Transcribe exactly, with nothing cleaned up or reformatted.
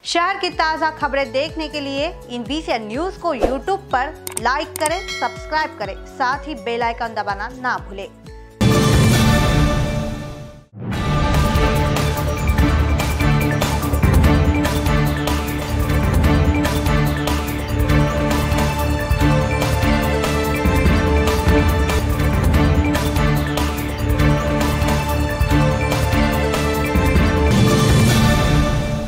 शहर की ताज़ा खबरें देखने के लिए इन वीसीएन न्यूज़ को यूट्यूब पर लाइक करें, सब्सक्राइब करें, साथ ही बेल आइकन दबाना ना भूलें।